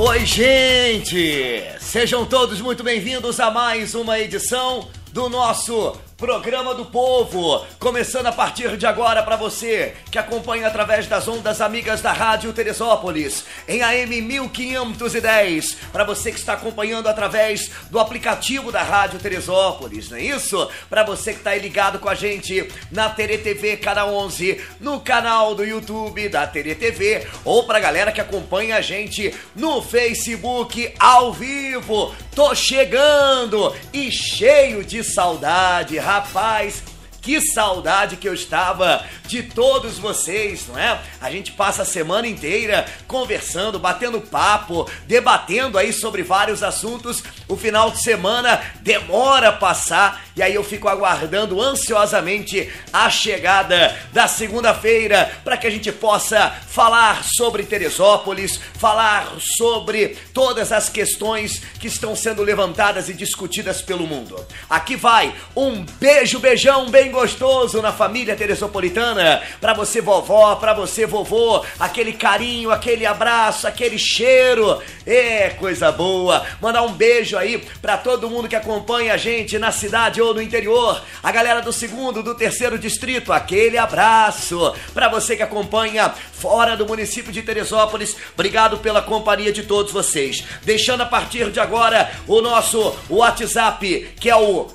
Oi, gente! Sejam todos muito bem-vindos a mais uma edição do nosso Programa do Povo, começando a partir de agora para você que acompanha através das ondas amigas da Rádio Teresópolis, em AM 1510, para você que está acompanhando através do aplicativo da Rádio Teresópolis, não é isso? Para você que está aí ligado com a gente na Terê-TV Canal 11, no canal do YouTube da Terê-TV, ou para a galera que acompanha a gente no Facebook ao vivo. Tô chegando e cheio de saudade, rapaz, que saudade que eu estava de todos vocês, não é? A gente passa a semana inteira conversando, batendo papo, debatendo aí sobre vários assuntos. O final de semana demora a passar e aí eu fico aguardando ansiosamente a chegada da segunda-feira para que a gente possa falar sobre Teresópolis, falar sobre todas as questões que estão sendo levantadas e discutidas pelo mundo. Aqui vai um beijão bem gostoso na família teresopolitana, para você vovó, para você vovô, aquele carinho, aquele abraço, aquele cheiro, coisa boa. Mandar um beijo aí para todo mundo que acompanha a gente na cidade ou no interior, a galera do 2º, do 3º distrito, aquele abraço. Para você que acompanha fora do município de Teresópolis, obrigado pela companhia de todos vocês. Deixando a partir de agora o nosso WhatsApp, que é o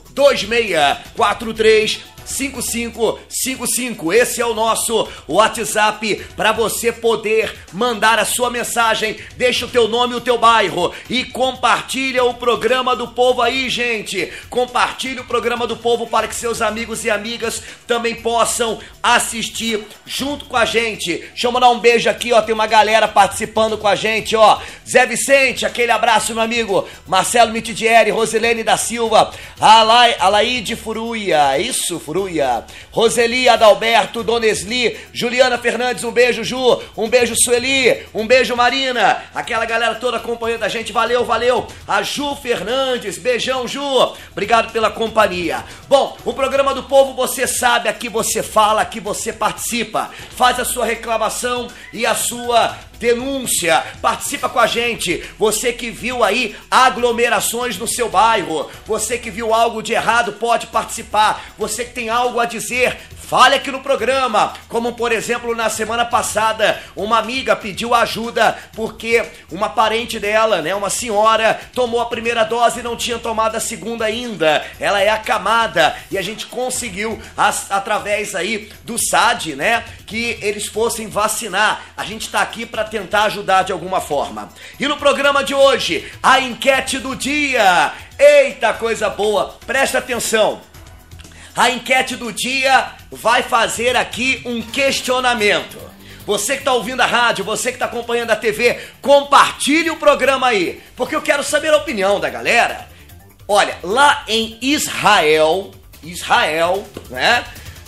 26435555. Esse é o nosso WhatsApp para você poder mandar a sua mensagem. Deixa o teu nome e o teu bairro e compartilha o Programa do Povo aí, gente. Compartilha o Programa do Povo para que seus amigos e amigas também possam assistir junto com a gente. Deixa eu mandar um beijo aqui, ó. Tem uma galera participando com a gente, ó. Zé Vicente, aquele abraço, meu amigo. Marcelo Mitidieri, Rosilene da Silva, Alaide Furuia, isso, Furuia, Roseli Adalberto, Dona Esli, Juliana Fernandes, um beijo, Ju, um beijo, Sueli, um beijo, Marina, aquela galera toda acompanhando a gente, valeu, a Ju Fernandes, beijão, Ju, obrigado pela companhia. Bom, o Programa do Povo, você sabe, aqui você fala, aqui você participa, faz a sua reclamação e a sua denúncia, participa com a gente. Você que viu aí aglomerações no seu bairro, você que viu algo de errado, pode participar. Você que tem algo a dizer, fale aqui no programa. Como por exemplo, na semana passada, uma amiga pediu ajuda porque uma parente dela, né, uma senhora, tomou a primeira dose e não tinha tomado a segunda ainda. Ela é acamada e a gente conseguiu através aí do SAD, né, que eles fossem vacinar. A gente tá aqui para tentar ajudar de alguma forma. E no programa de hoje, a enquete do dia. Eita, coisa boa. Presta atenção. A enquete do dia vai fazer aqui um questionamento. Você que está ouvindo a rádio, você que está acompanhando a TV, compartilhe o programa aí, porque eu quero saber a opinião da galera. Olha, lá em Israel, né?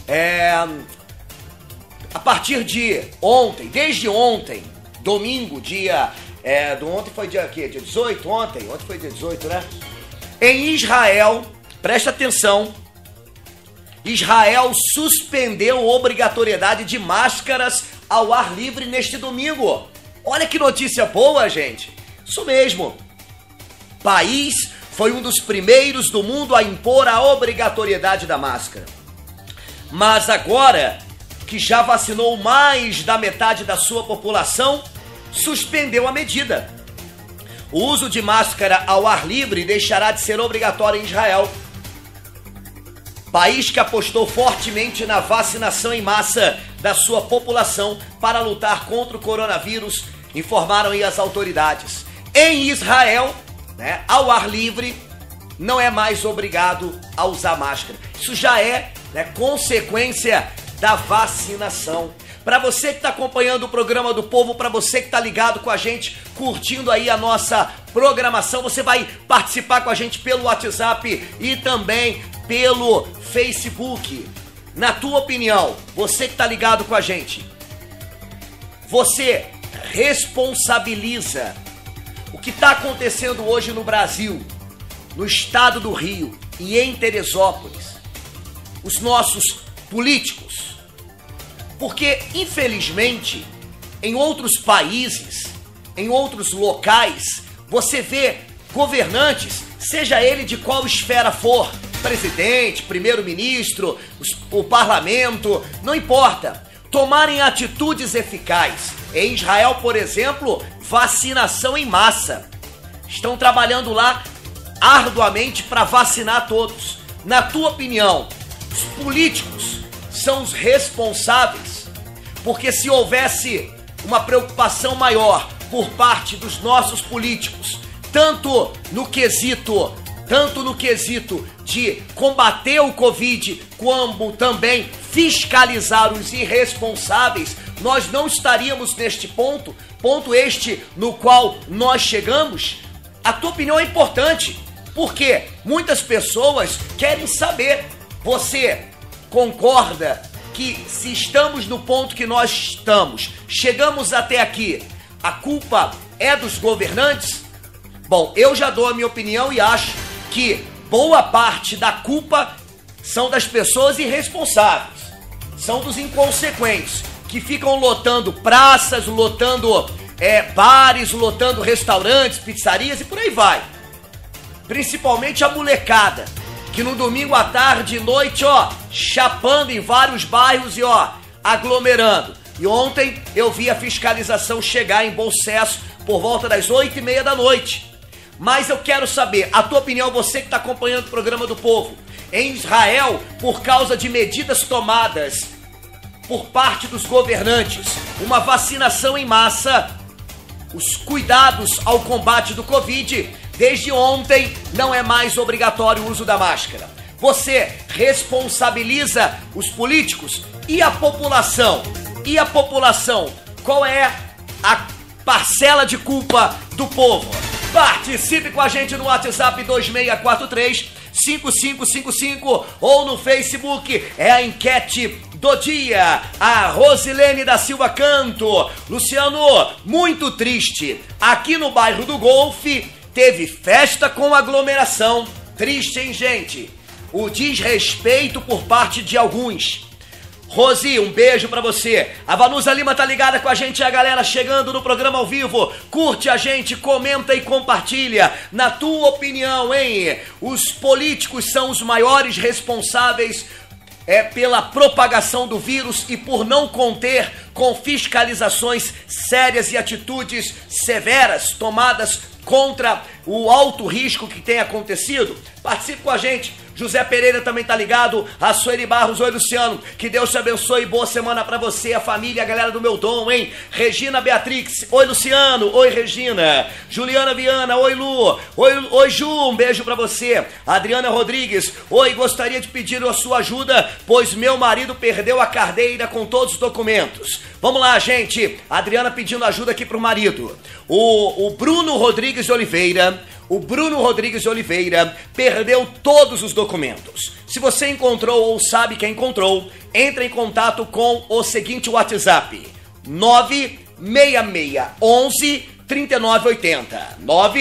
A partir de ontem, desde ontem, domingo, ontem foi dia quê? Dia 18? Ontem foi dia 18, né? Em Israel, presta atenção, Israel suspendeu a obrigatoriedade de máscaras ao ar livre neste domingo. Olha que notícia boa, gente. Isso mesmo. O país foi um dos primeiros do mundo a impor a obrigatoriedade da máscara. Mas agora que já vacinou mais da metade da sua população, suspendeu a medida. O uso de máscara ao ar livre deixará de ser obrigatório em Israel, país que apostou fortemente na vacinação em massa da sua população para lutar contra o coronavírus, informaram aí as autoridades. Em Israel, né, ao ar livre, não é mais obrigado a usar máscara. Isso já é, né, consequência da vacinação. Para você que está acompanhando o Programa do Povo, para você que está ligado com a gente, curtindo aí a nossa programação, você vai participar com a gente pelo WhatsApp e também pelo Facebook. Na tua opinião, você que está ligado com a gente, você responsabiliza o que está acontecendo hoje no Brasil, no estado do Rio e em Teresópolis, os nossos políticos? Porque, infelizmente, em outros países, em outros locais, você vê governantes, seja ele de qual esfera for, presidente, primeiro-ministro, o parlamento, não importa, tomarem atitudes eficazes. Em Israel, por exemplo, vacinação em massa. Estão trabalhando lá arduamente para vacinar todos. Na tua opinião, os políticos são os responsáveis? Porque se houvesse uma preocupação maior por parte dos nossos políticos, tanto no quesito de combater o Covid, como também fiscalizar os irresponsáveis, nós não estaríamos neste ponto este no qual nós chegamos. A tua opinião é importante, porque muitas pessoas querem saber, você concorda que se estamos no ponto que nós estamos, chegamos até aqui, a culpa é dos governantes? Bom, eu já dou a minha opinião e acho que boa parte da culpa são das pessoas irresponsáveis, são dos inconsequentes, que ficam lotando praças, lotando bares, lotando restaurantes, pizzarias e por aí vai. Principalmente a molecada, que no domingo à tarde e noite, chapando em vários bairros e aglomerando. E ontem eu vi a fiscalização chegar em Bom Sucesso por volta das 8h30 da noite. Mas eu quero saber, a tua opinião, você que está acompanhando o programa do Povo. Em Israel, por causa de medidas tomadas por parte dos governantes, uma vacinação em massa, os cuidados ao combate do Covid, desde ontem não é mais obrigatório o uso da máscara. Você responsabiliza os políticos e a população? E a população? Qual é a parcela de culpa do povo? Participe com a gente no WhatsApp 2643-5555 ou no Facebook, é a enquete do dia. A Rosilene da Silva Canto. Luciano, muito triste. Aqui no bairro do Golfe teve festa com aglomeração. Triste, hein, gente? O desrespeito por parte de alguns. Rosi, um beijo pra você. A Vanusa Lima tá ligada com a gente, a galera chegando no programa ao vivo. Curte a gente, comenta e compartilha. Na tua opinião, hein? Os políticos são os maiores responsáveis pela propagação do vírus e por não conter com fiscalizações sérias e atitudes severas tomadas contra o alto risco que tem acontecido? Participe com a gente. José Pereira também tá ligado, a Sueli Barros, oi Luciano, que Deus te abençoe, boa semana pra você, a família, a galera do meu dom, hein? Regina Beatrix, oi Luciano, oi Regina, Juliana Viana, oi Lu, oi Ju, um beijo pra você, Adriana Rodrigues, oi, gostaria de pedir a sua ajuda, pois meu marido perdeu a carteira com todos os documentos. Vamos lá, gente, Adriana pedindo ajuda aqui pro marido. O Bruno Rodrigues de Oliveira perdeu todos os documentos. Se você encontrou ou sabe quem encontrou, entre em contato com o seguinte WhatsApp: 96611 3980.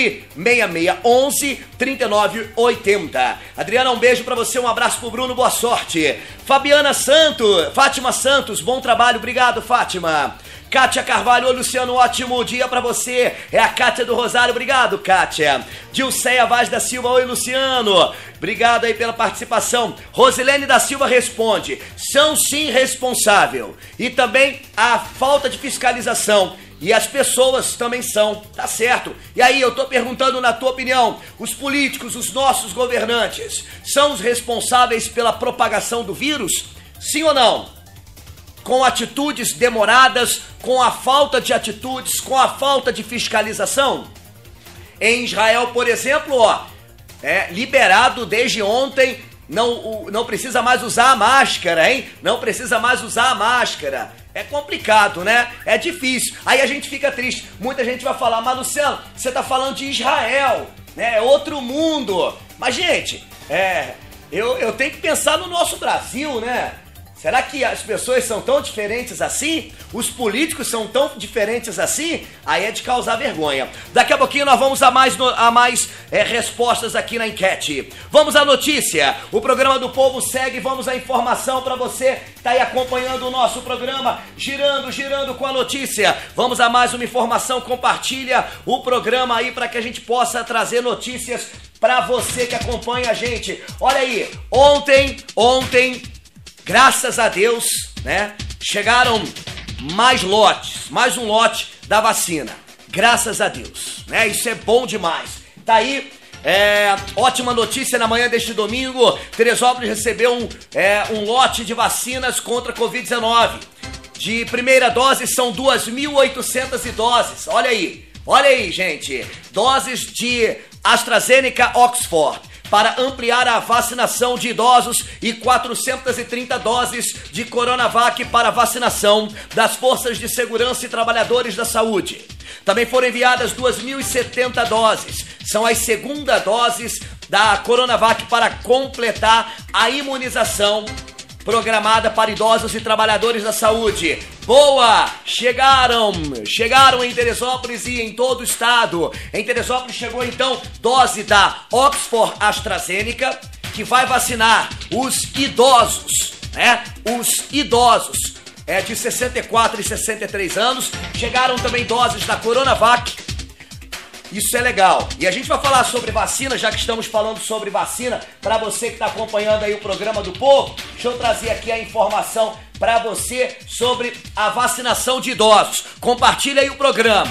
96611 3980. Adriana, um beijo pra você, um abraço pro Bruno, boa sorte. Fátima Santos, bom trabalho, obrigado, Fátima. Kátia Carvalho, oi Luciano, ótimo dia pra você. É a Kátia do Rosário, obrigado, Kátia. Dilceia Vaz da Silva, oi Luciano, obrigado aí pela participação. Rosilene da Silva responde: são sim responsável. E também a falta de fiscalização. E as pessoas também são, tá certo? E aí eu tô perguntando, na tua opinião, os políticos, os nossos governantes, são os responsáveis pela propagação do vírus? Sim ou não? Com atitudes demoradas, com a falta de atitudes, com a falta de fiscalização? Em Israel, por exemplo, liberado desde ontem, não precisa mais usar a máscara, hein? Não precisa mais usar a máscara. É complicado, né? É difícil. Aí a gente fica triste. Muita gente vai falar: mas Luciano, você tá falando de Israel, né? É outro mundo. Mas, gente, eu tenho que pensar no nosso Brasil, né? Será que as pessoas são tão diferentes assim? Os políticos são tão diferentes assim? Aí é de causar vergonha. Daqui a pouquinho nós vamos a mais respostas aqui na enquete. Vamos à notícia. O programa do Povo segue. Vamos à informação para você que está aí acompanhando o nosso programa. Girando com a notícia. Vamos a mais uma informação. Compartilha o programa aí para que a gente possa trazer notícias para você que acompanha a gente. Olha aí, ontem, graças a Deus, né, chegaram mais um lote da vacina. Graças a Deus, né, isso é bom demais. Tá aí, ótima notícia na manhã deste domingo. Teresópolis recebeu um lote de vacinas contra a Covid-19. De primeira dose são 2.800 doses. Olha aí, gente. Doses de AstraZeneca Oxford para ampliar a vacinação de idosos e 430 doses de Coronavac para vacinação das forças de segurança e trabalhadores da saúde. Também foram enviadas 2.070 doses. São as segundas doses da Coronavac para completar a imunização programada para idosos e trabalhadores da saúde. Boa! Chegaram em Teresópolis e em todo o estado. Em Teresópolis chegou então dose da Oxford AstraZeneca, que vai vacinar os idosos, né? Os idosos de 64 e 63 anos. Chegaram também doses da Coronavac. Isso é legal. E a gente vai falar sobre vacina, já que estamos falando sobre vacina, para você que está acompanhando aí o programa do Povo. Deixa eu trazer aqui a informação para você sobre a vacinação de idosos. Compartilha aí o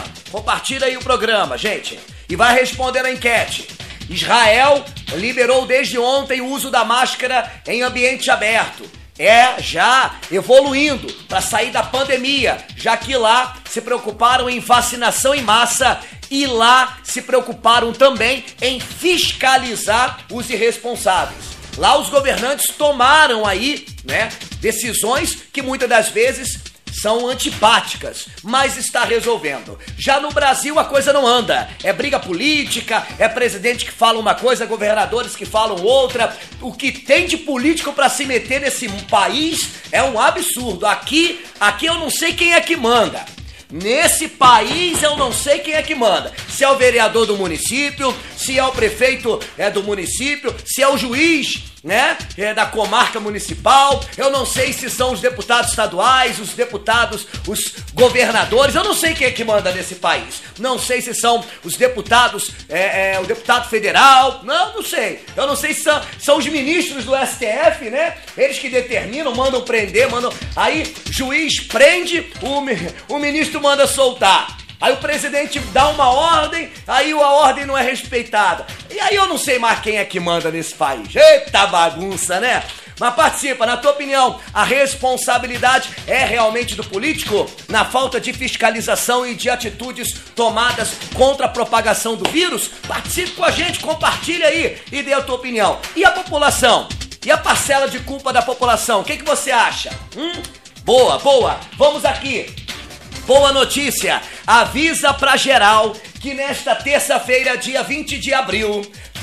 programa, gente. E vai responder a enquete. Israel liberou desde ontem o uso da máscara em ambiente aberto. Já evoluindo para sair da pandemia, já que lá se preocuparam em vacinação em massa e lá se preocuparam também em fiscalizar os irresponsáveis. Lá os governantes tomaram aí, né, decisões que muitas das vezes são antipáticas, mas está resolvendo. Já no Brasil a coisa não anda. É briga política, é presidente que fala uma coisa, governadores que falam outra. O que tem de político para se meter nesse país é um absurdo. Aqui eu não sei quem é que manda. Nesse país eu não sei quem é que manda. Se é o vereador do município, se é o prefeito do município, se é o juiz, né, da comarca municipal. Eu não sei se são os deputados estaduais, os deputados, os governadores. Eu não sei quem é que manda nesse país. Não sei se são os deputados, o deputado federal. Não sei. Eu não sei se são os ministros do STF, né? Eles que determinam, mandam prender, mandam. Aí juiz prende, o ministro manda soltar. Aí o presidente dá uma ordem, aí a ordem não é respeitada. E aí eu não sei mais quem é que manda nesse país. Eita bagunça, né? Mas participa, na tua opinião, a responsabilidade é realmente do político na falta de fiscalização e de atitudes tomadas contra a propagação do vírus? Participe com a gente, compartilha aí e dê a tua opinião. E a população? E a parcela de culpa da população? O que você acha? Boa. Vamos aqui. Boa notícia, avisa pra geral que nesta terça-feira, dia 20 de abril,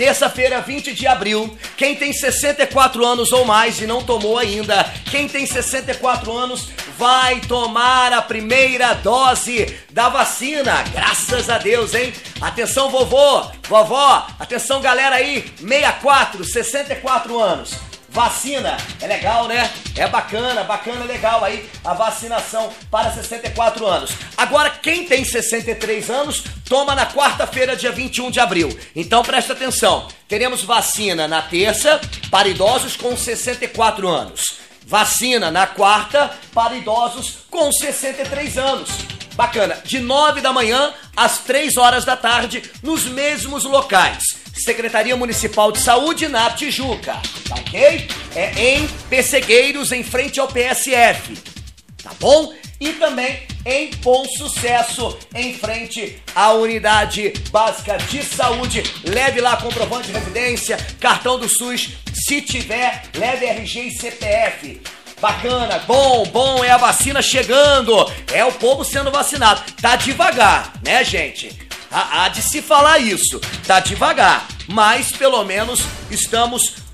quem tem 64 anos ou mais e não tomou ainda, quem tem 64 anos vai tomar a primeira dose da vacina, graças a Deus, hein? Atenção vovó, atenção galera aí, 64 anos. Vacina, é legal, né? É bacana, legal aí a vacinação para 64 anos. Agora, quem tem 63 anos, toma na quarta-feira, dia 21 de abril. Então, presta atenção. Teremos vacina na terça para idosos com 64 anos. Vacina na quarta para idosos com 63 anos. Bacana. De 9 da manhã às 3 horas da tarde, nos mesmos locais. Secretaria Municipal de Saúde na Tijuca, tá ok? É em Pessegueiros, em frente ao PSF, tá bom? E também em Bom Sucesso, em frente à Unidade Básica de Saúde. Leve lá comprovante de residência, cartão do SUS, se tiver, leve RG e CPF. Bacana, bom, é a vacina chegando, é o povo sendo vacinado. Tá devagar, né, gente? Há de se falar isso, tá devagar, mas pelo menos estamos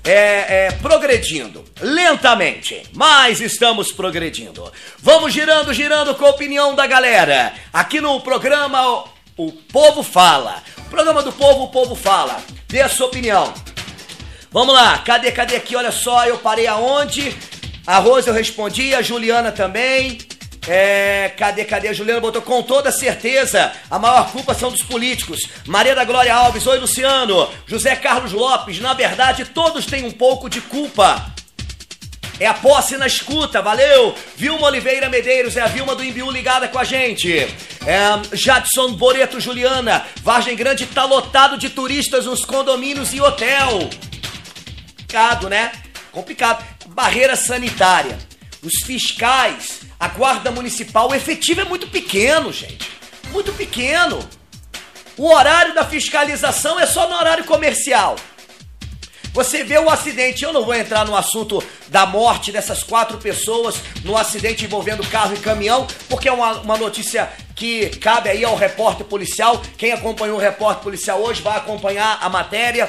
progredindo, lentamente, mas estamos progredindo. Vamos girando com a opinião da galera, aqui no programa O Povo Fala. Programa do Povo, o Povo Fala. Dê a sua opinião. Vamos lá, cadê aqui? Olha só, eu parei aonde? A Rosa eu respondi, a Juliana também. Cadê? A Juliana botou com toda certeza. A maior culpa são dos políticos. Maria da Glória Alves, oi Luciano. José Carlos Lopes, na verdade todos têm um pouco de culpa. É a posse na escuta, valeu. Vilma Oliveira Medeiros, é a Vilma do Imbiú ligada com a gente. Jadson Boreto Juliana, Vargem Grande tá lotado de turistas nos condomínios e hotel. Complicado, né? Complicado. Barreira sanitária. Os fiscais, a guarda municipal, o efetivo é muito pequeno, gente. Muito pequeno. O horário da fiscalização é só no horário comercial. Você vê o acidente, eu não vou entrar no assunto da morte dessas 4 pessoas no acidente envolvendo carro e caminhão, porque é uma notícia que cabe aí ao repórter policial. Quem acompanhou o repórter policial hoje vai acompanhar a matéria.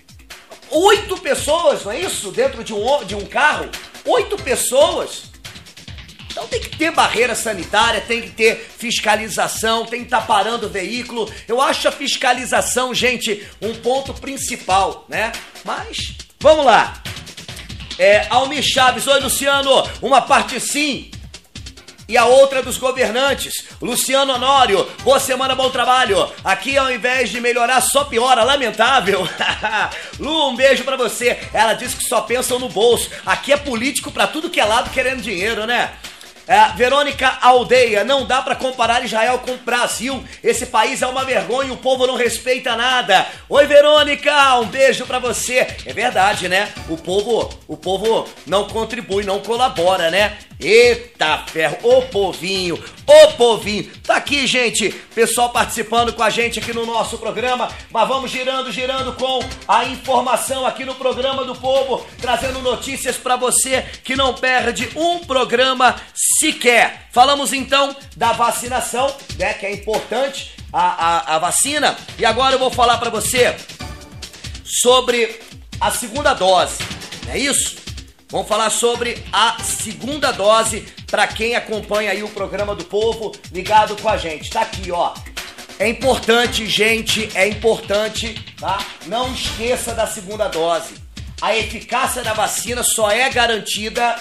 8 pessoas, não é isso? Dentro de um carro? 8 pessoas. Então tem que ter barreira sanitária, tem que ter fiscalização, tem que estar parando o veículo. Eu acho a fiscalização, gente, um ponto principal, né? Mas, vamos lá. Almir Chaves, oi Luciano, uma parte sim e a outra dos governantes. Luciano Honório, boa semana, bom trabalho. Aqui ao invés de melhorar só piora, lamentável. Lu, um beijo pra você. Ela disse que só pensam no bolso. Aqui é político pra tudo que é lado querendo dinheiro, né? Verônica Aldeia, não dá pra comparar Israel com o Brasil. Esse país é uma vergonha e o povo não respeita nada. Oi Verônica, um beijo pra você. É verdade, né? O povo não contribui, não colabora, né? Eita ferro, ô povinho. Tá aqui, gente, pessoal participando com a gente aqui no nosso programa. Mas vamos girando com a informação aqui no programa do Povo, trazendo notícias pra você que não perde um programa sequer. Falamos então da vacinação, né, que é importante a vacina. E agora eu vou falar pra você sobre a segunda dose, não é isso? Vamos falar sobre a segunda dose para quem acompanha aí o programa do Povo ligado com a gente. Tá aqui, ó. É importante, gente, é importante, tá? Não esqueça da segunda dose. A eficácia da vacina só é garantida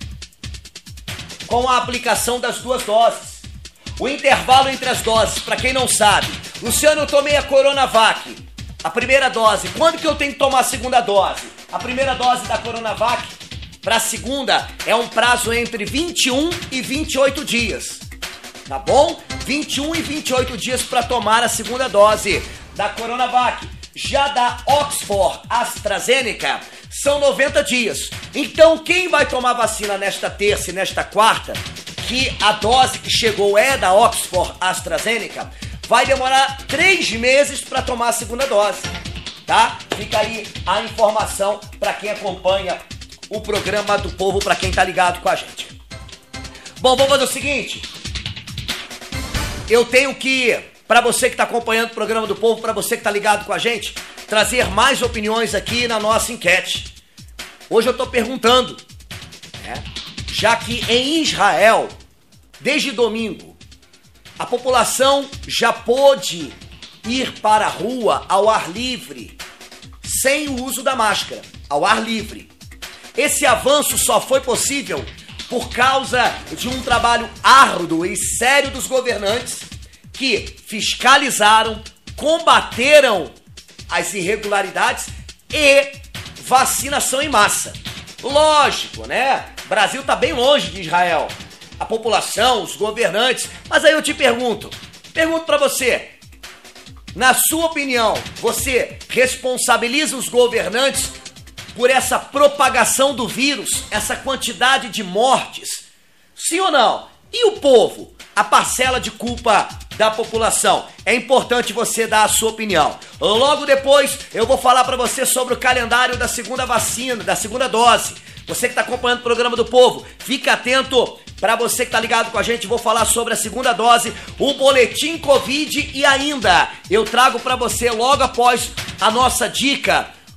com a aplicação das 2 doses. O intervalo entre as doses, para quem não sabe. Luciano, eu tomei a Coronavac, a primeira dose. Quando que eu tenho que tomar a segunda dose? A primeira dose da Coronavac para a segunda é um prazo entre 21 e 28 dias, tá bom? 21 e 28 dias para tomar a segunda dose da Coronavac. Já da Oxford AstraZeneca são 90 dias. Então quem vai tomar vacina nesta terça e nesta quarta, que a dose que chegou é da Oxford AstraZeneca, vai demorar 3 meses para tomar a segunda dose, tá? Fica aí a informação para quem acompanha o programa do Povo, para quem tá ligado com a gente. Bom, vamos fazer o seguinte. Eu tenho que, para você que tá acompanhando o programa do Povo, para você que tá ligado com a gente, trazer mais opiniões aqui na nossa enquete. Hoje eu tô perguntando, né? Já que em Israel, desde domingo, a população já pôde ir para a rua ao ar livre, sem o uso da máscara, ao ar livre. Esse avanço só foi possível por causa de um trabalho árduo e sério dos governantes que fiscalizaram, combateram as irregularidades e vacinação em massa. Lógico, né? O Brasil tá bem longe de Israel. A população, os governantes. Mas aí eu te pergunto pra você, na sua opinião, você responsabiliza os governantes por essa propagação do vírus, essa quantidade de mortes? Sim ou não? E o povo? A parcela de culpa da população? É importante você dar a sua opinião. Logo depois eu vou falar para você sobre o calendário da segunda vacina, da segunda dose. Você que está acompanhando o programa do Povo, fica atento. Para você que está ligado com a gente, vou falar sobre a segunda dose, o boletim Covid e ainda eu trago para você logo após a nossa dica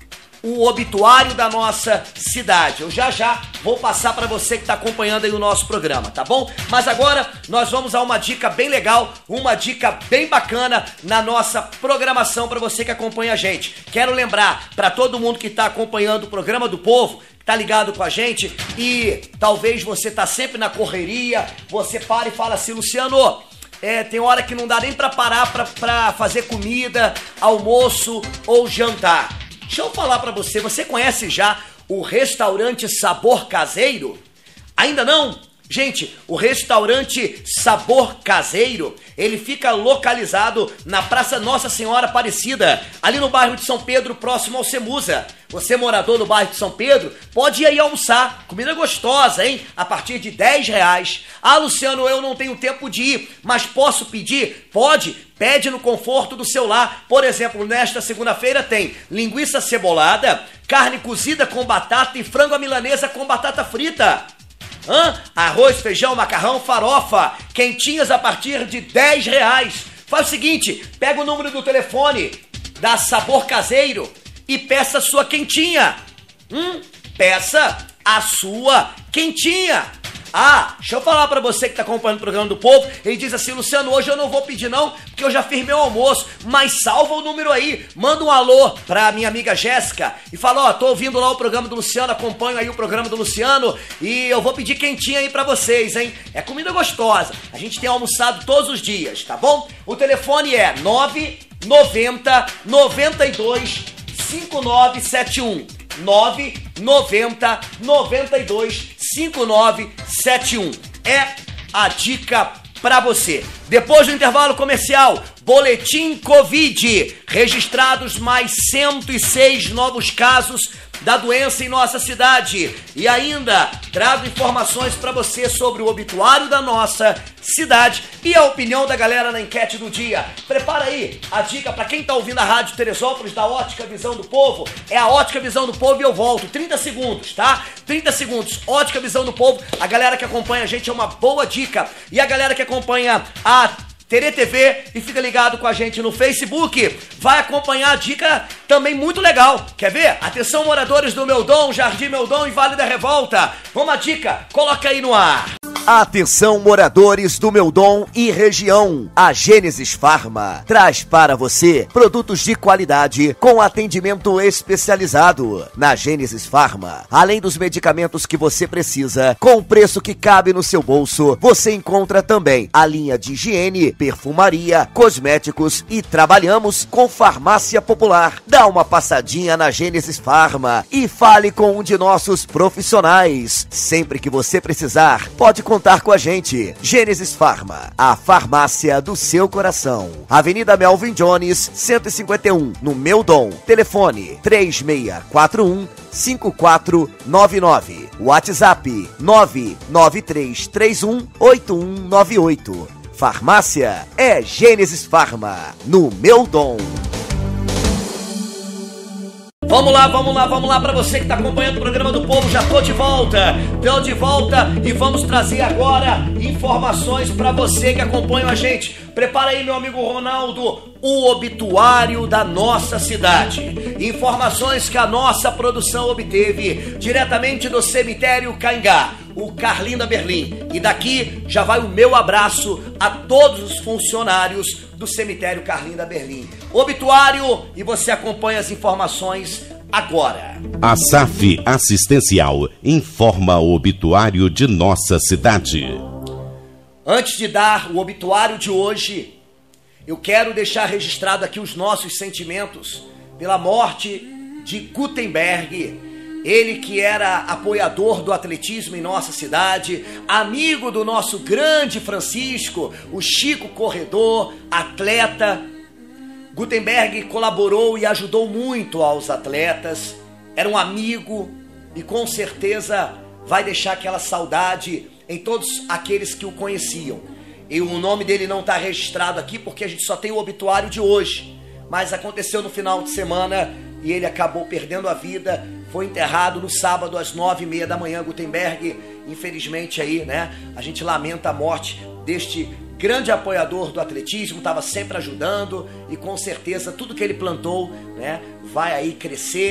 o obituário da nossa cidade. Eu já vou passar para você que está acompanhando aí o nosso programa, tá bom? Mas agora nós vamos a uma dica bem legal, uma dica bem bacana na nossa programação para você que acompanha a gente. Quero lembrar para todo mundo que está acompanhando o programa do Povo, tá ligado com a gente e talvez você tá sempre na correria, você para e fala assim, Luciano, tem hora que não dá nem pra parar pra fazer comida, almoço ou jantar. Deixa eu falar pra você, você conhece já o restaurante Sabor Caseiro? Ainda não? Gente, o restaurante Sabor Caseiro, ele fica localizado na Praça Nossa Senhora Aparecida, ali no bairro de São Pedro, próximo ao Semusa. Você morador do bairro de São Pedro, pode ir aí almoçar, comida gostosa, hein? A partir de R$10. Ah, Luciano, eu não tenho tempo de ir, mas posso pedir? Pode, pede no conforto do seu lar. Por exemplo, nesta segunda-feira tem linguiça cebolada, carne cozida com batata e frango à milanesa com batata frita. Arroz, feijão, macarrão, farofa, quentinhas a partir de R$10. Faz o seguinte, pega o número do telefone da Sabor Caseiro e peça a sua quentinha. Peça a sua quentinha. Deixa eu falar pra você que tá acompanhando o programa do Povo. Ele diz assim, Luciano, hoje eu não vou pedir não, porque eu já fiz meu almoço. Mas salva o número aí, manda um alô pra minha amiga Jéssica e fala, tô ouvindo lá o programa do Luciano, acompanho aí o programa do Luciano e eu vou pedir quentinha aí pra vocês, hein? É comida gostosa, a gente tem almoçado todos os dias, tá bom? O telefone é 990 92 5971. 990 92 5971. É a dica pra você. Depois do intervalo comercial, boletim Covid. Registrados mais 106 novos casos da doença em nossa cidade. E ainda trago informações para você sobre o obituário da nossa cidade e a opinião da galera na enquete do dia. Prepara aí a dica para quem tá ouvindo a Rádio Teresópolis da Ótica Visão do Povo. É a Ótica Visão do Povo e eu volto. 30 segundos, tá? 30 segundos. Ótica Visão do Povo. A galera que acompanha a gente é uma boa dica. E a galera que acompanha a Tere TV e fica ligado com a gente no Facebook, vai acompanhar a dica também muito legal. Quer ver? Atenção, moradores do Meudon, Jardim Meudon e Vale da Revolta. Vamos à dica, coloca aí no ar. Atenção, moradores do Meudon e região. A Gênesis Farma traz para você produtos de qualidade com atendimento especializado. Na Gênesis Farma, além dos medicamentos que você precisa, com o preço que cabe no seu bolso, você encontra também a linha de higiene, perfumaria, cosméticos e trabalhamos com farmácia popular. Dá uma passadinha na Gênesis Farma e fale com um de nossos profissionais. Sempre que você precisar, pode contar com a gente. Gênesis Farma, a farmácia do seu coração. Avenida Melvin Jones, 151, no Meudon. Telefone 3641 5499. WhatsApp 99331 8198. Farmácia é Gênesis Farma, no Meudon. Vamos lá para você que tá acompanhando o programa do Povo, já tô de volta e vamos trazer agora informações para você que acompanha a gente. Prepara aí, meu amigo Ronaldo, o obituário da nossa cidade. Informações que a nossa produção obteve diretamente do cemitério Caingá, o Carlinda Berlim. E daqui já vai o meu abraço a todos os funcionários do cemitério Carlinda Berlim. Obituário, e você acompanha as informações agora. A SAF Assistencial informa o obituário de nossa cidade. Antes de dar o obituário de hoje, eu quero deixar registrado aqui os nossos sentimentos pela morte de Gutenberg. Ele que era apoiador do atletismo em nossa cidade, amigo do nosso grande Francisco, o Chico Corredor, atleta. Gutenberg colaborou e ajudou muito aos atletas, era um amigo e com certeza vai deixar aquela saudade em todos aqueles que o conheciam. E o nome dele não está registrado aqui porque a gente só tem o obituário de hoje, mas aconteceu no final de semana e ele acabou perdendo a vida. Foi enterrado no sábado às 9h30 da manhã. Gutenberg, infelizmente aí, né, a gente lamenta a morte deste grande apoiador do atletismo, estava sempre ajudando e com certeza tudo que ele plantou, né, vai aí crescer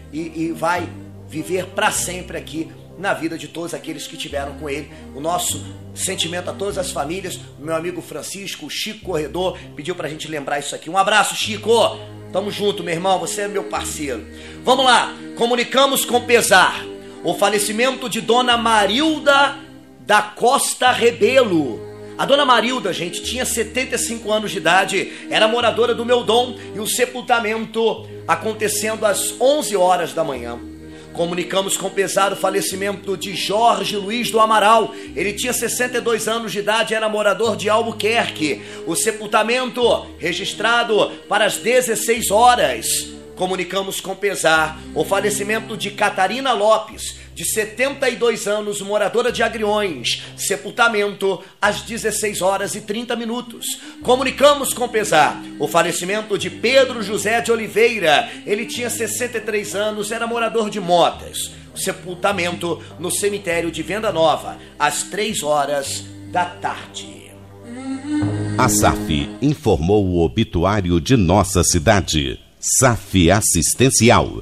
e vai viver para sempre aqui na vida de todos aqueles que tiveram com ele. O nosso sentimento a todas as famílias. Meu amigo Francisco, o Chico Corredor, pediu pra gente lembrar isso aqui. Um abraço, Chico! Tamo junto, meu irmão, você é meu parceiro. Vamos lá, comunicamos com pesar o falecimento de Dona Marilda da Costa Rebelo. A Dona Marilda, gente, tinha 75 anos de idade, era moradora do Meudon e o sepultamento acontecendo às 11 horas da manhã. Comunicamos com pesar o falecimento de Jorge Luiz do Amaral. Ele tinha 62 anos de idade, era morador de Albuquerque. O sepultamento registrado para as 16 horas. Comunicamos com pesar o falecimento de Catarina Lopes, de 72 anos, moradora de Agriões. Sepultamento às 16 horas e 30 minutos. Comunicamos com pesar o falecimento de Pedro José de Oliveira. Ele tinha 63 anos, era morador de Motas. Sepultamento no cemitério de Venda Nova, às 3 horas da tarde. A SAF informou o obituário de nossa cidade. SAF Assistencial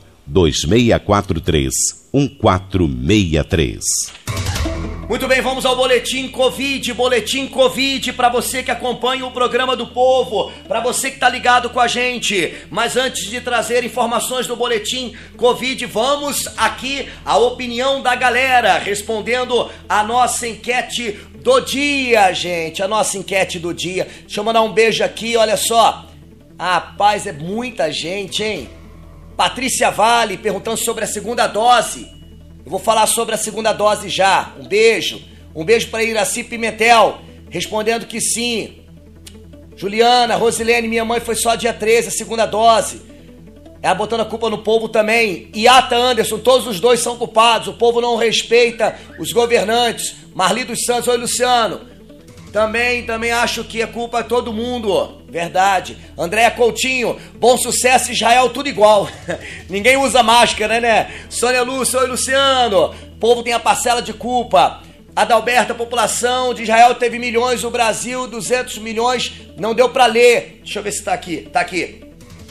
2643-1463. Muito bem, vamos ao Boletim Covid para você que acompanha o programa do Povo, para você que tá ligado com a gente. Mas antes de trazer informações do Boletim Covid, vamos aqui a opinião da galera, respondendo a nossa enquete do dia, gente, a nossa enquete do dia. Deixa eu mandar um beijo aqui, olha só. Rapaz, é muita gente, hein? Patrícia Vale perguntando sobre a segunda dose. Eu vou falar sobre a segunda dose já. Um beijo para Iraci Pimentel, respondendo que sim. Juliana, Rosilene, minha mãe foi só dia 13, a segunda dose. Ela botando a culpa no povo também. Iata Anderson, todos os dois são culpados. O povo não respeita os governantes. Marli dos Santos, oi Luciano. Também acho que é culpa de todo mundo. Verdade. Andréa Coutinho, bom sucesso, Israel, tudo igual. Ninguém usa máscara, né? Sônia Lúcia, oi Luciano. O povo tem a parcela de culpa. Adalberto, a população de Israel teve milhões, o Brasil 200 milhões, não deu pra ler. Deixa eu ver se tá aqui. Tá aqui.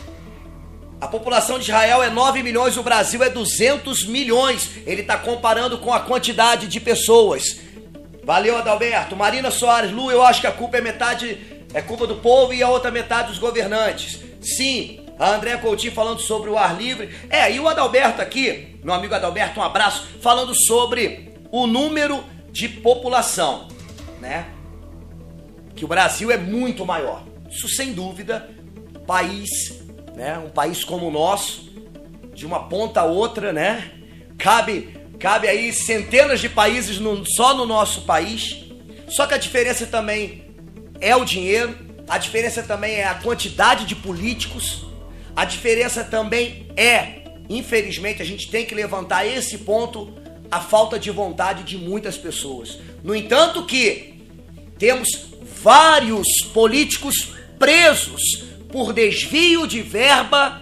A população de Israel é 9 milhões, o Brasil é 200 milhões. Ele tá comparando com a quantidade de pessoas. Valeu, Adalberto. Marina Soares, Lu, eu acho que a culpa é metade é culpa do povo e a outra metade dos governantes. Sim, a Andréa Coutinho falando sobre o ar livre. E o Adalberto aqui, meu amigo Adalberto, um abraço, falando sobre o número de população, né? Que o Brasil é muito maior. Isso sem dúvida, país, né? Um país como o nosso, de uma ponta a outra, né? Cabe aí centenas de países só no nosso país. Só que a diferença também é o dinheiro, a diferença também é a quantidade de políticos, a diferença também é, infelizmente, a gente tem que levantar esse ponto, a falta de vontade de muitas pessoas. No entanto que temos vários políticos presos por desvio de verba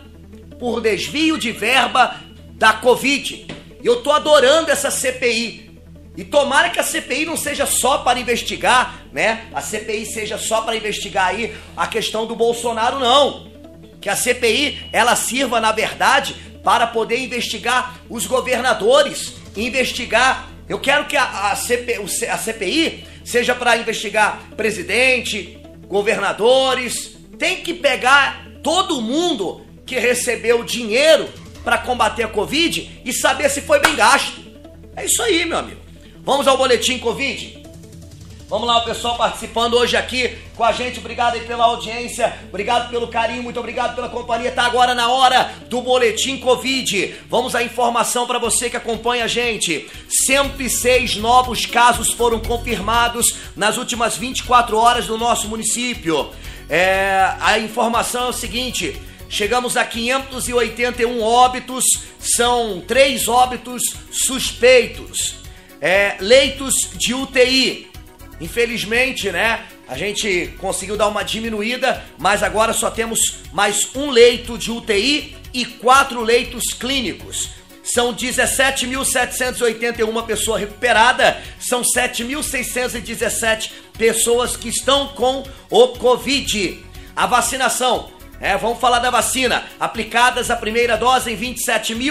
da Covid. E eu tô adorando essa CPI. E tomara que a CPI não seja só para investigar, né? A CPI seja só para investigar aí a questão do Bolsonaro, não. Que a CPI, ela sirva, na verdade, para poder investigar os governadores. Investigar... Eu quero que a CPI seja para investigar presidente, governadores. Tem que pegar todo mundo que recebeu dinheiro para combater a Covid e saber se foi bem gasto. É isso aí, meu amigo. Vamos ao Boletim Covid? Vamos lá, o pessoal participando hoje aqui com a gente. Obrigado aí pela audiência, obrigado pelo carinho, muito obrigado pela companhia. Tá agora na hora do Boletim Covid. Vamos à informação para você que acompanha a gente. 106 novos casos foram confirmados nas últimas 24 horas no nosso município. A informação é o seguinte... Chegamos a 581 óbitos, são 3 óbitos suspeitos. Leitos de UTI. Infelizmente, né, a gente conseguiu dar uma diminuída, mas agora só temos mais um leito de UTI e 4 leitos clínicos. São 17.781 pessoas recuperadas, são 7.617 pessoas que estão com o Covid. A vacinação... vamos falar da vacina. Aplicadas a primeira dose em 27.000,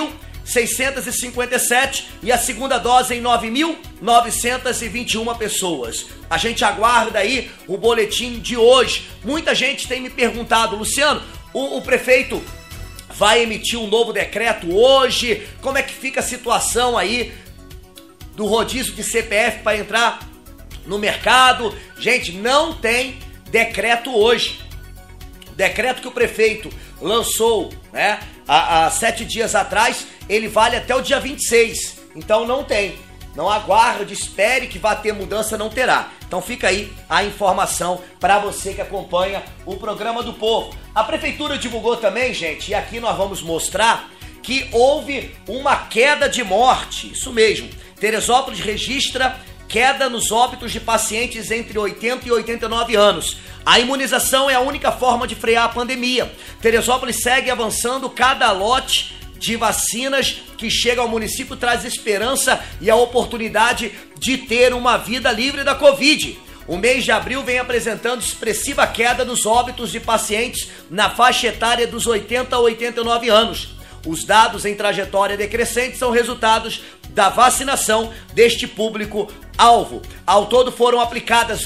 9.657 e a segunda dose em 9.921 pessoas. A gente aguarda aí o boletim de hoje. Muita gente tem me perguntado, Luciano, o prefeito vai emitir um novo decreto hoje? Como é que fica a situação aí do rodízio de CPF para entrar no mercado? Gente, não tem decreto hoje. O decreto que o prefeito lançou, né, há 7 dias atrás, ele vale até o dia 26. Então não tem. Não aguarde, espere que vai ter mudança, não terá. Então fica aí a informação para você que acompanha o programa do Povo. A prefeitura divulgou também, gente, e aqui nós vamos mostrar que houve uma queda de morte. Isso mesmo. Teresópolis registra queda nos óbitos de pacientes entre 80 e 89 anos. A imunização é a única forma de frear a pandemia. Teresópolis segue avançando. Cada lote de vacinas que chega ao município traz esperança e a oportunidade de ter uma vida livre da Covid. O mês de abril vem apresentando expressiva queda nos óbitos de pacientes na faixa etária dos 80 a 89 anos. Os dados em trajetória decrescente são resultados da vacinação deste público-alvo. Ao todo foram aplicadas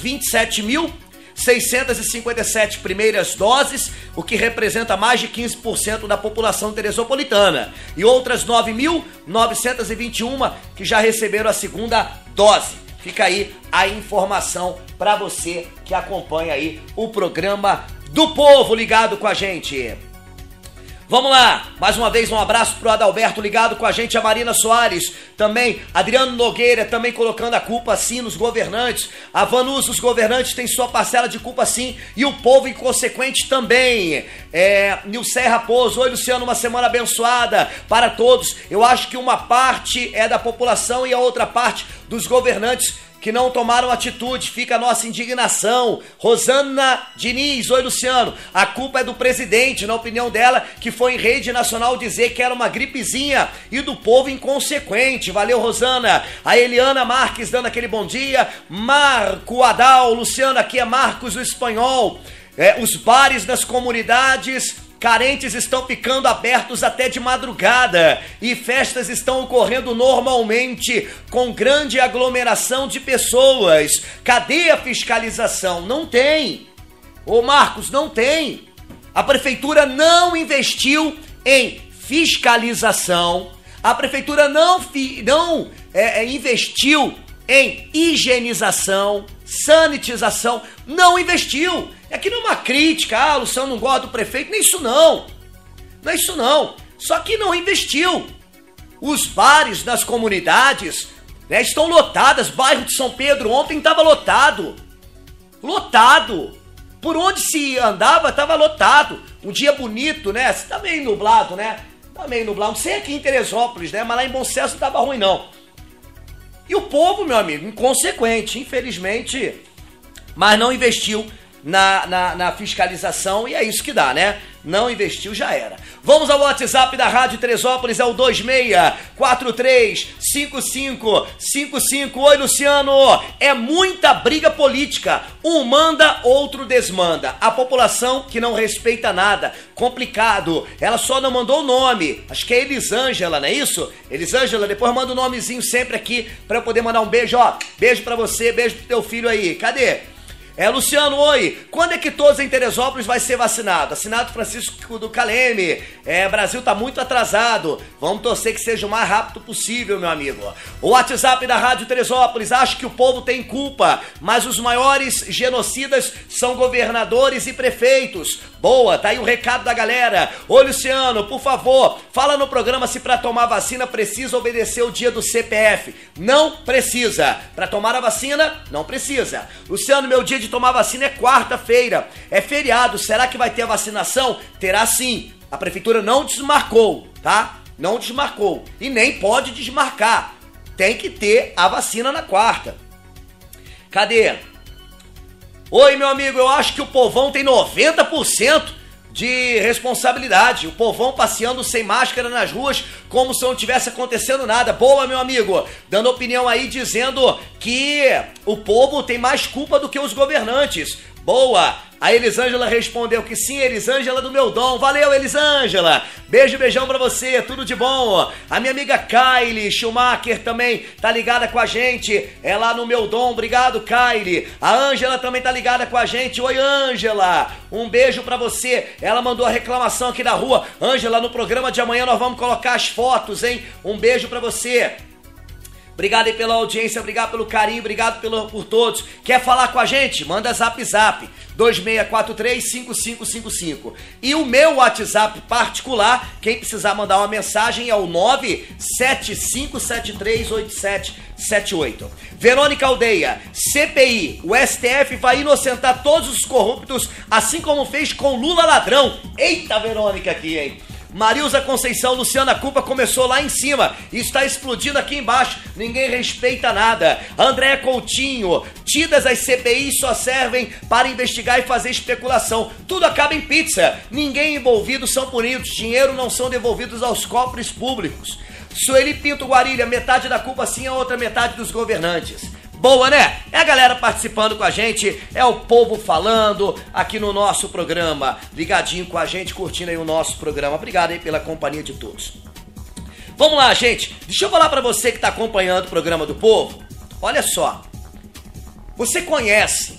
27.657 primeiras doses, o que representa mais de 15% da população teresopolitana, e outras 9.921 que já receberam a segunda dose. Fica aí a informação para você que acompanha aí o programa do Povo ligado com a gente. Vamos lá, mais uma vez um abraço pro Adalberto ligado com a gente, a Marina Soares, também Adriano Nogueira, também colocando a culpa sim nos governantes, a Vanus, os governantes têm sua parcela de culpa sim, e o povo inconsequente também. Nilce Raposo, oi Luciano, uma semana abençoada para todos. Eu acho que uma parte é da população e a outra parte dos governantes que não tomaram atitude, fica a nossa indignação. Rosana Diniz, oi Luciano, a culpa é do presidente, na opinião dela, que foi em rede nacional dizer que era uma gripezinha e do povo inconsequente. Valeu, Rosana. A Eliana Marques dando aquele bom dia. Marco Adal, Luciano, aqui é Marcos o Espanhol. Os bares das comunidades carentes estão ficando abertos até de madrugada e festas estão ocorrendo normalmente com grande aglomeração de pessoas. Cadê a fiscalização? Não tem. Ô Marcos, não tem. A prefeitura não investiu em fiscalização. A prefeitura não investiu em higienização, sanitização, não investiu. Aqui não é uma crítica, Luciano não gosta do prefeito, nem isso não. Não é isso não. Só que não investiu. Os bares das comunidades, né, estão lotadas. Bairro de São Pedro ontem estava lotado. Lotado. Por onde se andava estava lotado. Um dia bonito, né? Tá meio nublado, né? Tá meio nublado. Não sei aqui em Teresópolis, né? Mas lá em Bom Sucesso não tava ruim, não. E o povo, meu amigo, inconsequente, infelizmente, mas não investiu na fiscalização e é isso que dá, né? Não investiu, já era. Vamos ao WhatsApp da Rádio Teresópolis, é o 26435555. Oi, Luciano. É muita briga política. Um manda, outro desmanda. A população que não respeita nada. Complicado. Ela só não mandou o nome. Acho que é Elisângela, não é isso? Elisângela, depois manda o nomezinho sempre aqui pra eu poder mandar um beijo, ó. Beijo pra você, beijo pro teu filho aí. Cadê? Luciano, oi, quando é que todos em Teresópolis vai ser vacinado? Assinado Francisco do Caleme. Brasil tá muito atrasado. Vamos torcer que seja o mais rápido possível, meu amigo. O WhatsApp da Rádio Teresópolis, acho que o povo tem culpa, mas os maiores genocidas são governadores e prefeitos. Boa, tá aí o recado da galera. Ô Luciano, por favor, fala no programa se para tomar vacina precisa obedecer o dia do CPF. Não precisa. Para tomar a vacina, não precisa. Luciano, meu dia de tomar vacina é quarta-feira. É feriado. Será que vai ter a vacinação? Terá sim. A prefeitura não desmarcou, tá? Não desmarcou. E nem pode desmarcar. Tem que ter a vacina na quarta. Cadê? Oi, meu amigo, eu acho que o povão tem 90% de responsabilidade. O povão passeando sem máscara nas ruas como se não tivesse acontecendo nada. Boa, meu amigo, dando opinião aí, dizendo que o povo tem mais culpa do que os governantes. Boa! A Elisângela respondeu que sim, Elisângela do Meu Dom. Valeu, Elisângela! Beijo, beijão pra você, tudo de bom. A minha amiga Kylie Schumacher também tá ligada com a gente. É lá no Meu Dom, obrigado, Kylie. A Ângela também tá ligada com a gente. Oi, Ângela! Um beijo pra você. Ela mandou a reclamação aqui da rua. Ângela, no programa de amanhã nós vamos colocar as fotos, hein? Um beijo pra você. Obrigado aí pela audiência, obrigado pelo carinho, obrigado por todos. Quer falar com a gente? Manda zap 2643-5555. E o meu WhatsApp particular, quem precisar mandar uma mensagem é o 975738778. Verônica Aldeia, CPI, o STF vai inocentar todos os corruptos, assim como fez com Lula ladrão. Eita, Verônica aqui, hein? Marilza Conceição, Luciana, a culpa começou lá em cima e está explodindo aqui embaixo, ninguém respeita nada. André Coutinho, tidas as CPIs só servem para investigar e fazer especulação, tudo acaba em pizza, ninguém envolvido são punidos, dinheiro não são devolvidos aos cofres públicos. Sueli Pinto Guarilha, metade da culpa sim, a outra metade dos governantes. Boa, né? É a galera participando com a gente, é o povo falando aqui no nosso programa, ligadinho com a gente, curtindo aí o nosso programa. Obrigado aí pela companhia de todos. Vamos lá, gente. Deixa eu falar pra você que tá acompanhando o programa do povo. Olha só. Você conhece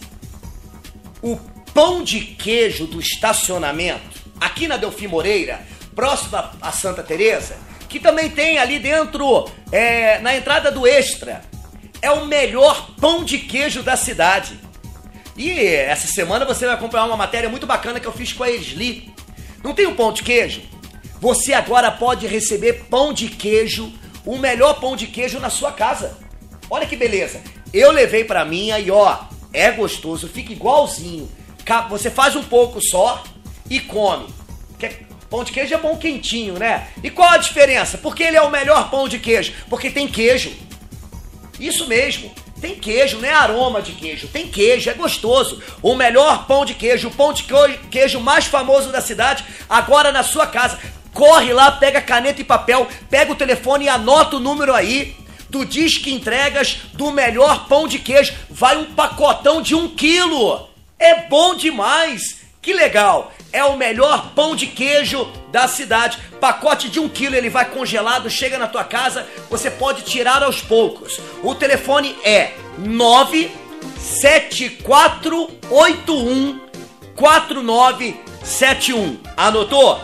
o pão de queijo do estacionamento aqui na Delfim Moreira, próximo a Santa Teresa, que também tem ali dentro, na entrada do Extra. É o melhor pão de queijo da cidade. E essa semana você vai acompanhar uma matéria muito bacana que eu fiz com a Esli. Não tem um pão de queijo? Você agora pode receber pão de queijo, o melhor pão de queijo na sua casa. Olha que beleza. Eu levei pra minha e ó, é gostoso, fica igualzinho. Você faz um pouco só e come. Pão de queijo é bom quentinho, né? E qual a diferença? Porque ele é o melhor pão de queijo? Porque tem queijo. Isso mesmo, tem queijo, não é aroma de queijo, tem queijo, é gostoso. O melhor pão de queijo, o pão de queijo mais famoso da cidade, agora na sua casa. Corre lá, pega caneta e papel, pega o telefone e anota o número aí do Disque Entregas do melhor pão de queijo. Vai um pacotão de 1 quilo, é bom demais, que legal. É o melhor pão de queijo da cidade. Pacote de 1 quilo, ele vai congelado, chega na tua casa, você pode tirar aos poucos. O telefone é 974814971. Anotou?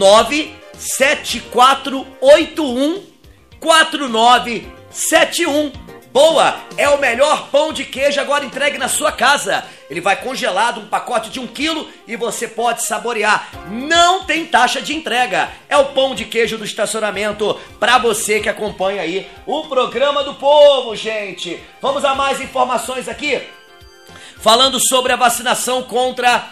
974814971. Boa! É o melhor pão de queijo agora entregue na sua casa. Ele vai congelado, um pacote de 1 quilo e você pode saborear. Não tem taxa de entrega. É o pão de queijo do estacionamento para você que acompanha aí o programa do povo, gente. Vamos a mais informações aqui. Falando sobre a vacinação contra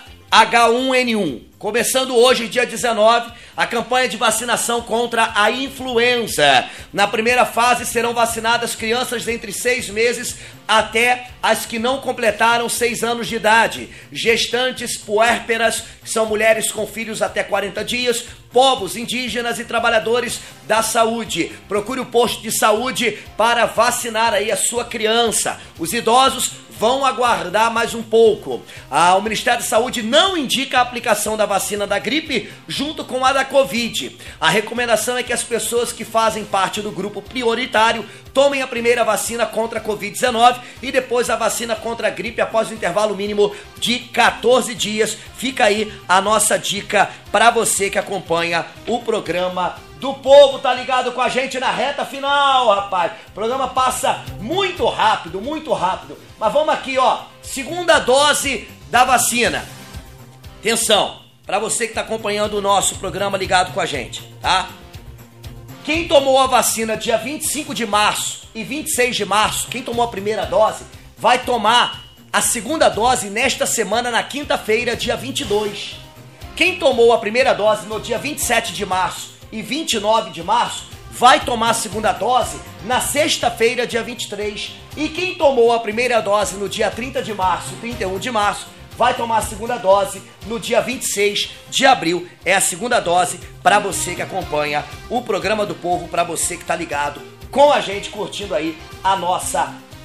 H1N1. Começando hoje, dia 19, a campanha de vacinação contra a influenza. Na primeira fase serão vacinadas crianças entre 6 meses até as que não completaram 6 anos de idade, gestantes puérperas, que são mulheres com filhos até 40 dias, povos indígenas e trabalhadores da saúde. Procure o posto de saúde para vacinar aí a sua criança. Os idosos vão aguardar mais um pouco. O Ministério da Saúde não indica a aplicação da vacina da gripe junto com a da Covid. A recomendação é que as pessoas que fazem parte do grupo prioritário tomem a primeira vacina contra a Covid-19 e depois a vacina contra a gripe após o intervalo mínimo de 14 dias. Fica aí a nossa dica para você que acompanha o programa do povo. Tá ligado com a gente na reta final, rapaz. O programa passa muito rápido, muito rápido. Mas vamos aqui, ó. Segunda dose da vacina. Atenção, para você que está acompanhando o nosso programa ligado com a gente, tá? Quem tomou a vacina dia 25 de março e 26 de março, quem tomou a primeira dose, vai tomar a segunda dose nesta semana, na quinta-feira, dia 22. Quem tomou a primeira dose no dia 27 de março e 29 de março, vai tomar a segunda dose na sexta-feira, dia 23. E quem tomou a primeira dose no dia 30 de março e 31 de março, vai tomar a segunda dose no dia 26 de abril. É a segunda dose para você que acompanha o programa do povo, para você que tá ligado com a gente, curtindo aí a nossa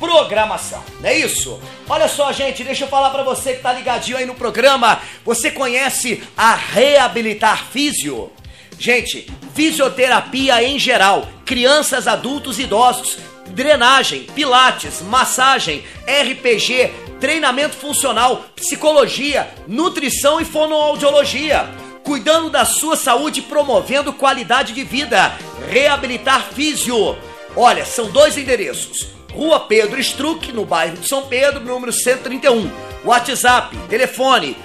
programação, não é isso? Olha só, gente, deixa eu falar pra você que tá ligadinho aí no programa. Você conhece a Reabilitar Físio? Gente, fisioterapia em geral, crianças, adultos, idosos, drenagem, pilates, massagem, RPG, treinamento funcional, psicologia, nutrição e fonoaudiologia. Cuidando da sua saúde e promovendo qualidade de vida. Reabilitar Físio. Olha, são 2 endereços. Rua Pedro Struck, no bairro de São Pedro, número 131. WhatsApp, telefone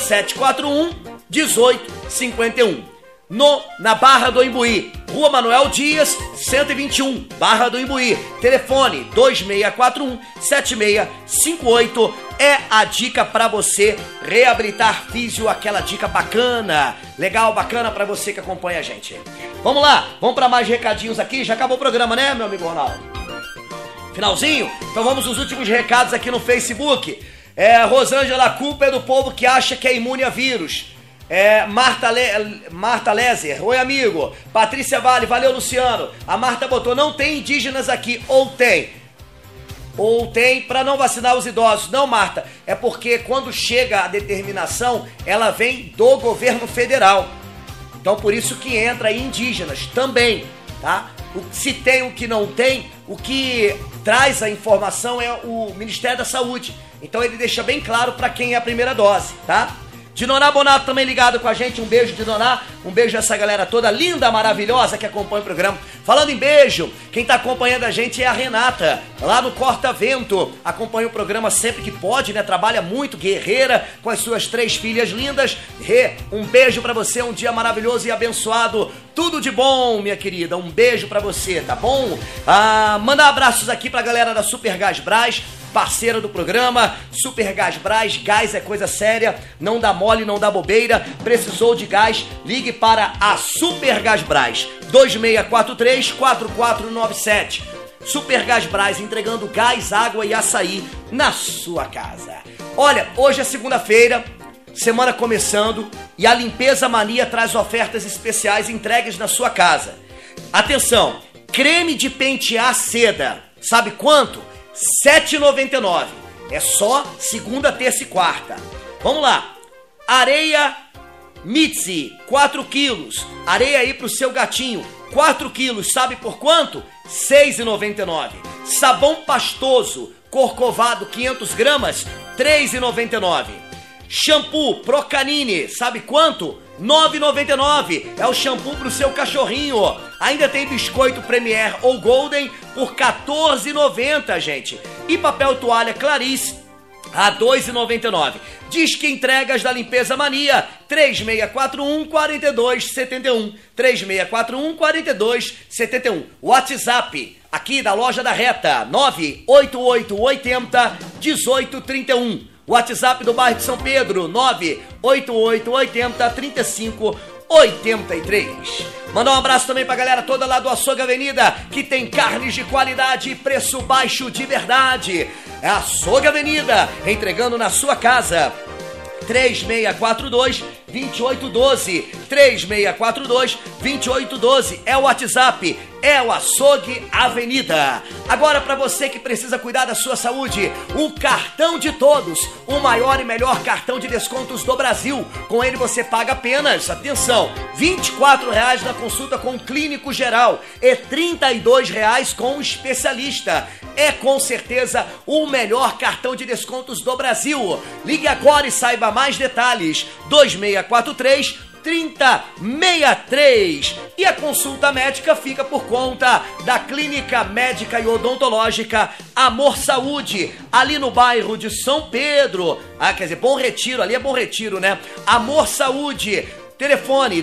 2741-1851. Na Barra do Imbuí, Rua Manuel Dias, 121, Barra do Imbuí. Telefone 2641-7658. É a dica pra você reabilitar físio, aquela dica bacana. Legal, bacana pra você que acompanha a gente. Vamos lá, vamos pra mais recadinhos aqui. Já acabou o programa, né, meu amigo Ronaldo? Finalzinho? Então vamos aos últimos recados aqui no Facebook. Rosângela, a culpa é do povo que acha que é imune a vírus. Marta Lezer, oi amigo. Patrícia Vale, valeu Luciano. A Marta botou, não tem indígenas aqui, ou tem pra não vacinar os idosos. Não, Marta, é porque quando chega a determinação, ela vem do governo federal. Então por isso que entra aí indígenas também, tá? Se tem o que não tem, o que traz a informação é o Ministério da Saúde. Então ele deixa bem claro pra quem é a primeira dose, tá? Dinoná Bonato também ligado com a gente, um beijo Dinoná, um beijo a essa galera toda linda, maravilhosa que acompanha o programa. Falando em beijo, quem tá acompanhando a gente é a Renata, lá no Corta Vento, acompanha o programa sempre que pode, né, trabalha muito, guerreira, com as suas 3 filhas lindas. Rê, um beijo pra você, um dia maravilhoso e abençoado, tudo de bom, minha querida, um beijo pra você, tá bom? Mandar abraços aqui pra galera da Super Gás Brás, parceira do programa. Super Gás Brás, gás é coisa séria, não dá mole, não dá bobeira. Precisou de gás? Ligue para a Super Gás Brás, 2643-4497. Super Gás Brás, entregando gás, água e açaí na sua casa. Olha, hoje é segunda-feira, semana começando, e a Limpeza Mania traz ofertas especiais entregues na sua casa. Atenção, creme de pentear seda, sabe quanto? R$ 7,99. É só segunda, terça e quarta. Vamos lá. Areia Mitzi, 4 quilos. Areia aí pro seu gatinho, 4 quilos. Sabe por quanto? R$ 6,99. Sabão pastoso, Corcovado, 500 gramas, R$ 3,99. Shampoo Procanine, sabe quanto? R$ 9,99. É o shampoo pro seu cachorrinho. Ainda tem biscoito Premier ou Golden por R$ 14,90, gente. E papel toalha Clarice a R$ 2,99. Disque entregas da Limpeza Mania, 3641-4271. 3641-4271. WhatsApp aqui da Loja da Reta, 98880-1831. WhatsApp do bairro de São Pedro, 98880-3583. Mandar um abraço também pra galera toda lá do Açougue Avenida, que tem carnes de qualidade e preço baixo de verdade. É Açougue Avenida, entregando na sua casa. 3642-2812. 3642-2812 é o WhatsApp, é o Açougue Avenida. Agora, para você que precisa cuidar da sua saúde, o Cartão de Todos, o maior e melhor cartão de descontos do Brasil. Com ele você paga apenas, atenção, R$ 24,00 na consulta com o clínico geral e R$ 32,00 com o especialista. É com certeza o melhor cartão de descontos do Brasil. Ligue agora e saiba mais detalhes. 2643-3063. E a consulta médica fica por conta da Clínica Médica e Odontológica Amor Saúde, ali no bairro de São Pedro. Quer dizer, Bom Retiro, ali é Bom Retiro, né? Amor Saúde. Telefone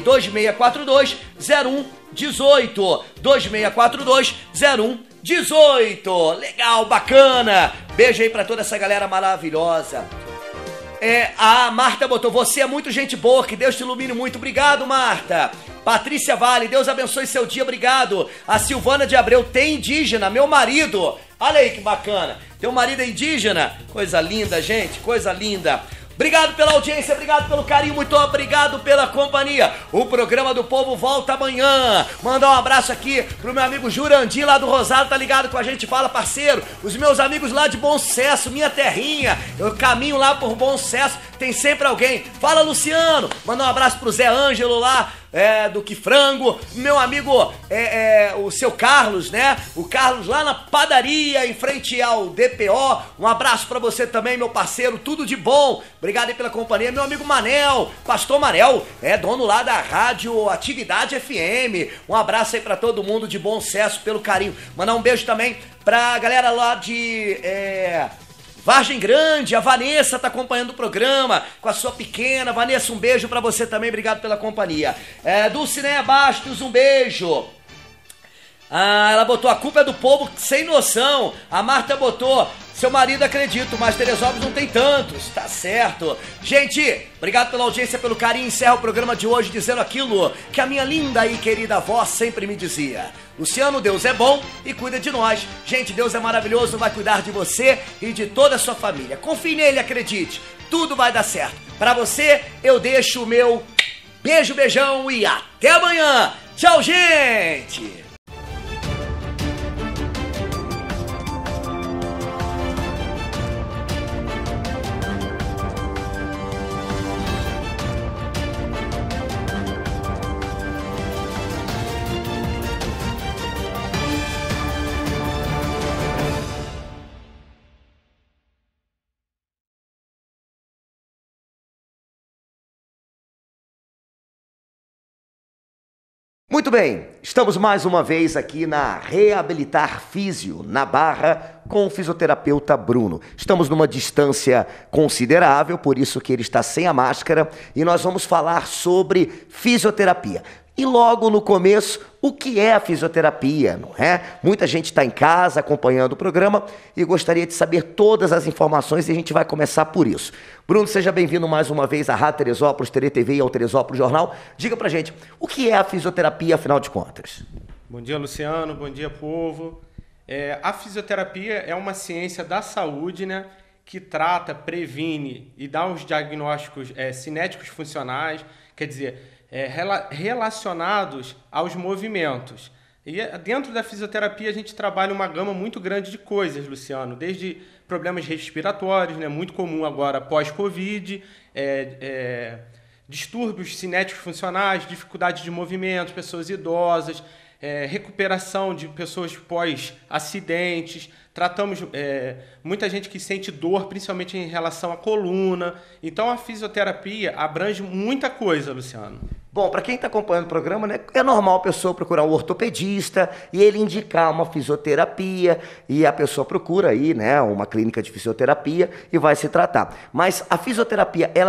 2642-0118. 2642-0118. Legal, bacana. Beijo aí pra toda essa galera maravilhosa. A Marta botou, você é muito gente boa, que Deus te ilumine muito. Obrigado, Marta. Patrícia Vale, Deus abençoe seu dia, obrigado. A Silvana de Abreu, tem indígena, meu marido. Olha aí que bacana, teu marido é indígena. Coisa linda, gente, coisa linda. Obrigado pela audiência, obrigado pelo carinho, muito obrigado pela companhia. O programa do Povo volta amanhã. Mandar um abraço aqui pro meu amigo Jurandir lá do Rosário, tá ligado com a gente? Fala, parceiro. Os meus amigos lá de Bom Sucesso, minha terrinha. Eu caminho lá por Bom Sucesso, tem sempre alguém. Fala, Luciano. Mandar um abraço pro Zé Ângelo lá, do Que Frango. Meu amigo, o seu Carlos, né? O Carlos lá na padaria, em frente ao DPO. Um abraço pra você também, meu parceiro. Tudo de bom. Obrigado aí pela companhia. Meu amigo Manel, Pastor Manel, dono lá da Rádio Atividade FM. Um abraço aí pra todo mundo de Bom Sucesso, pelo carinho. Mandar um beijo também pra galera lá de Vargem Grande. A Vanessa tá acompanhando o programa com a sua pequena. Vanessa, um beijo pra você também, obrigado pela companhia. Dulcineia Bastos, um beijo. Ela botou a culpa é do povo sem noção. A Marta botou seu marido, acredito, mas Teresópolis não tem tantos. Tá certo. Gente, obrigado pela audiência, pelo carinho. Encerro o programa de hoje dizendo aquilo que a minha linda e querida avó sempre me dizia: Luciano, Deus é bom e cuida de nós. Gente, Deus é maravilhoso, vai cuidar de você e de toda a sua família. Confie nele, acredite, tudo vai dar certo. Pra você, eu deixo o meu beijo, beijão e até amanhã. Tchau, gente! Muito bem, estamos mais uma vez aqui na Reabilitar Físio, na Barra, com o fisioterapeuta Bruno. Estamos numa distância considerável, por isso que ele está sem a máscara, e nós vamos falar sobre fisioterapia. E logo no começo, o que é a fisioterapia, não é? Muita gente está em casa acompanhando o programa e gostaria de saber todas as informações e a gente vai começar por isso. Bruno, seja bem-vindo mais uma vez à Rádio Teresópolis, TV e ao Teresópolis Jornal. Diga pra gente, o que é a fisioterapia, afinal de contas? Bom dia, Luciano. Bom dia, povo. A fisioterapia é uma ciência da saúde, né, que trata, previne e dá os diagnósticos cinéticos funcionais, quer dizer, relacionados aos movimentos. E dentro da fisioterapia a gente trabalha uma gama muito grande de coisas, Luciano, desde problemas respiratórios, né, muito comum agora pós-Covid, distúrbios cinéticos funcionais, dificuldade de movimento, pessoas idosas, recuperação de pessoas pós-acidentes. Tratamos muita gente que sente dor, principalmente em relação à coluna. Então a fisioterapia abrange muita coisa, Luciano. Bom, para quem está acompanhando o programa, né, é normal a pessoa procurar um ortopedista e ele indicar uma fisioterapia e a pessoa procura aí, né, uma clínica de fisioterapia e vai se tratar. Mas a fisioterapia, ela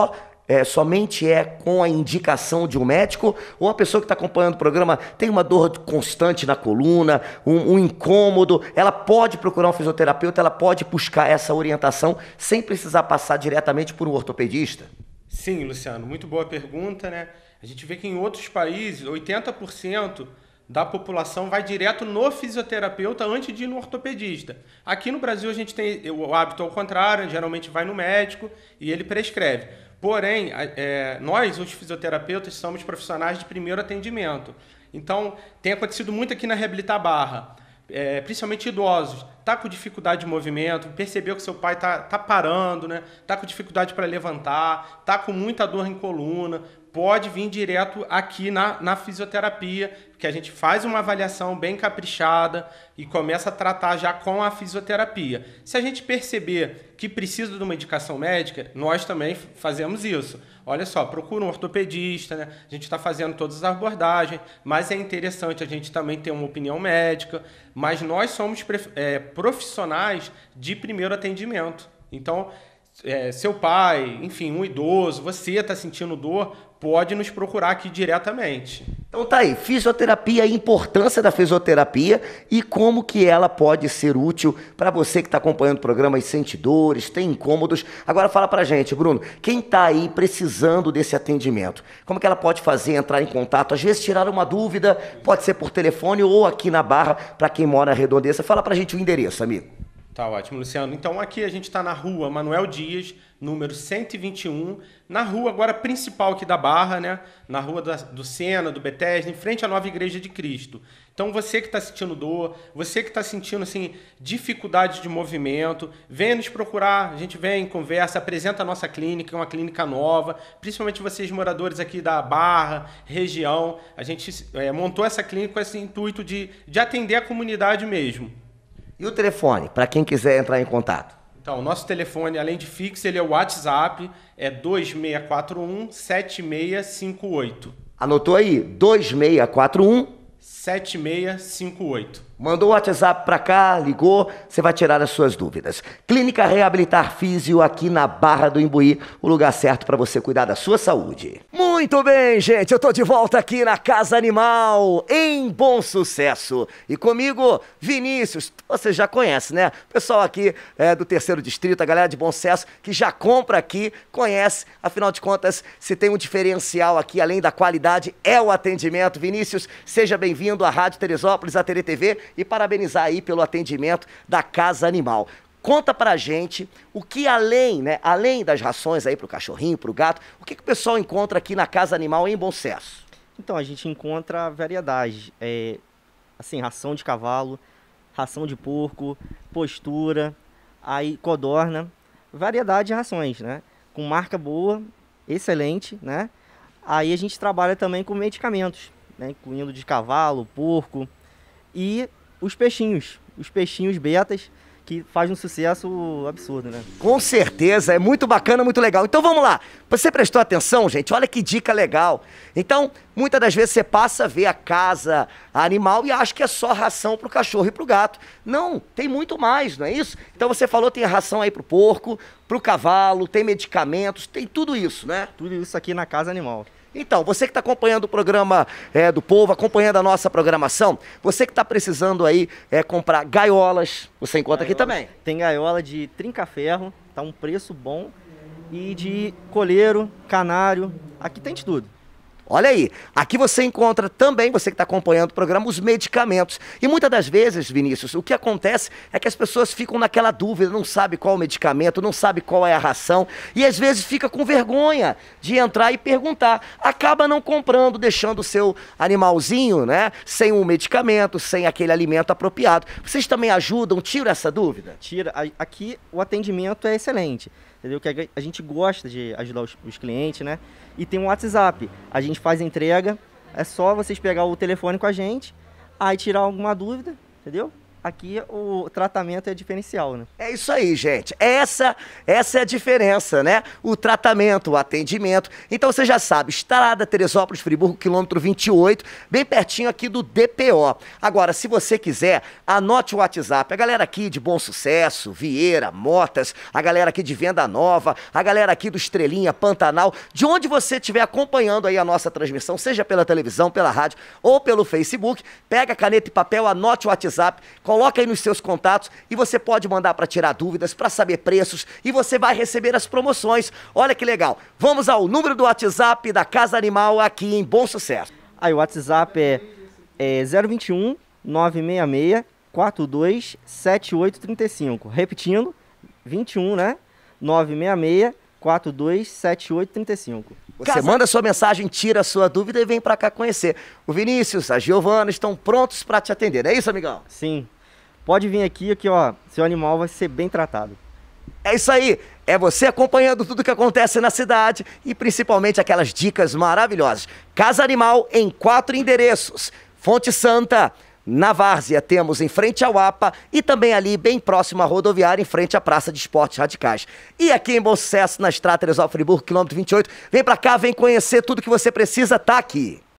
somente com a indicação de um médico, ou a pessoa que está acompanhando o programa tem uma dor constante na coluna, um incômodo, ela pode procurar um fisioterapeuta, ela pode buscar essa orientação sem precisar passar diretamente por um ortopedista? Sim, Luciano, muito boa pergunta, né? A gente vê que em outros países, 80% da população vai direto no fisioterapeuta antes de ir no ortopedista. Aqui no Brasil a gente tem o hábito ao contrário, geralmente vai no médico e ele prescreve. Porém, nós, os fisioterapeutas, somos profissionais de primeiro atendimento. Então, tem acontecido muito aqui na Reabilitar Barra, principalmente idosos. Está com dificuldade de movimento, percebeu que seu pai está parando, né? Está com dificuldade para levantar, está com muita dor em coluna, pode vir direto aqui na fisioterapia, que a gente faz uma avaliação bem caprichada e começa a tratar já com a fisioterapia. Se a gente perceber que precisa de uma indicação médica, nós também fazemos isso. Olha só, procura um ortopedista, né? A gente está fazendo todas as abordagens, mas é interessante a gente também ter uma opinião médica, mas nós somos profissionais de primeiro atendimento. Então, seu pai, enfim, um idoso, você está sentindo dor, pode nos procurar aqui diretamente. Então tá aí, fisioterapia, a importância da fisioterapia e como que ela pode ser útil para você que está acompanhando o programa e sente dores, tem incômodos. Agora fala pra gente, Bruno, quem tá aí precisando desse atendimento, como que ela pode fazer, entrar em contato, às vezes tirar uma dúvida, pode ser por telefone ou aqui na Barra, para quem mora na Redondeza. Fala pra gente o endereço, amigo. Tá ótimo, Luciano. Então aqui a gente está na rua Manuel Dias, número 121, na rua agora principal aqui da Barra, né? Na rua do Sena, do Bethesda, em frente à Nova Igreja de Cristo. Então você que está sentindo dor, você que está sentindo assim, dificuldade de movimento, venha nos procurar, a gente vem, conversa, apresenta a nossa clínica, é uma clínica nova, principalmente vocês moradores aqui da Barra, região. A gente montou essa clínica com esse intuito de atender a comunidade mesmo. E o telefone, para quem quiser entrar em contato? Então, o nosso telefone, além de fixo, ele é o WhatsApp, é 2641-7658. Anotou aí? 2641-7658. Mandou o WhatsApp para cá, ligou, você vai tirar as suas dúvidas. Clínica Reabilitar Físio aqui na Barra do Imbuí, o lugar certo para você cuidar da sua saúde. Muito bem, gente, eu tô de volta aqui na Casa Animal, em Bom Sucesso. E comigo, Vinícius, você já conhece, né? O pessoal aqui do Terceiro Distrito, a galera de Bom Sucesso, que já compra aqui, conhece. Afinal de contas, se tem um diferencial aqui, além da qualidade, é o atendimento. Vinícius, seja bem-vindo à Rádio Teresópolis, à TRTV, e parabenizar aí pelo atendimento da Casa Animal. Conta pra gente o que além das rações aí pro cachorrinho, pro gato, o que o pessoal encontra aqui na Casa Animal em Bom Sucesso? Então, a gente encontra variedade, assim, ração de cavalo, ração de porco, postura, aí codorna, variedade de rações, né? Com marca boa, excelente, né? Aí a gente trabalha também com medicamentos, né? Incluindo de cavalo, porco e os peixinhos betas, que faz um sucesso absurdo, né? Com certeza, é muito bacana, muito legal. Então vamos lá, você prestou atenção, gente? Olha que dica legal. Então, muitas das vezes você passa a ver a Casa Animal e acha que é só ração pro cachorro e pro gato. Não, tem muito mais, não é isso? Então você falou, tem ração aí pro porco, pro cavalo, tem medicamentos, tem tudo isso, né? Tudo isso aqui na Casa Animal. Então, você que está acompanhando o programa do Povo, acompanhando a nossa programação, você que está precisando aí comprar gaiolas, você encontra aqui também. Tem gaiola de trinca-ferro, tá um preço bom, e de coleiro, canário, aqui tem de tudo. Olha aí, aqui você encontra também, você que está acompanhando o programa, os medicamentos. E muitas das vezes, Vinícius, o que acontece é que as pessoas ficam naquela dúvida, não sabe qual o medicamento, não sabe qual é a ração, e às vezes fica com vergonha de entrar e perguntar. Acaba não comprando, deixando o seu animalzinho, né, sem um medicamento, sem aquele alimento apropriado. Vocês também ajudam, tiram essa dúvida? Tira. Aqui o atendimento é excelente, entendeu? Que a gente gosta de ajudar os clientes, né? E tem um WhatsApp, a gente faz a entrega, é só vocês pegar o telefone com a gente, aí tirar alguma dúvida, entendeu? Aqui o tratamento é diferencial, né? É isso aí, gente. Essa é a diferença, né? O tratamento, o atendimento. Então você já sabe, Estrada Teresópolis, Friburgo, quilômetro 28, bem pertinho aqui do DPO. Agora, se você quiser, anote o WhatsApp. A galera aqui de Bom Sucesso, Vieira, Motas, a galera aqui de Venda Nova, a galera aqui do Estrelinha, Pantanal, de onde você estiver acompanhando aí a nossa transmissão, seja pela televisão, pela rádio ou pelo Facebook, pega caneta e papel, anote o WhatsApp, coloca aí nos seus contatos e você pode mandar para tirar dúvidas, para saber preços e você vai receber as promoções. Olha que legal. Vamos ao número do WhatsApp da Casa Animal aqui em Bom Sucesso. Aí o WhatsApp é 021 966 42 7835. Repetindo, 21, né? 966 42 7835. Você manda sua mensagem, tira a sua dúvida e vem para cá conhecer. O Vinícius, a Giovana estão prontos para te atender, não é isso, amigão? Sim. Pode vir aqui, ó, seu animal vai ser bem tratado. É isso aí, é você acompanhando tudo que acontece na cidade e principalmente aquelas dicas maravilhosas. Casa Animal em 4 endereços. Fonte Santa, na Várzea, temos em frente ao APA e também ali bem próximo à rodoviária, em frente à Praça de Esportes Radicais. E aqui em Bom Sucesso, na Estrada Teresópolis, Friburgo, quilômetro 28. Vem pra cá, vem conhecer tudo que você precisa, tá aqui.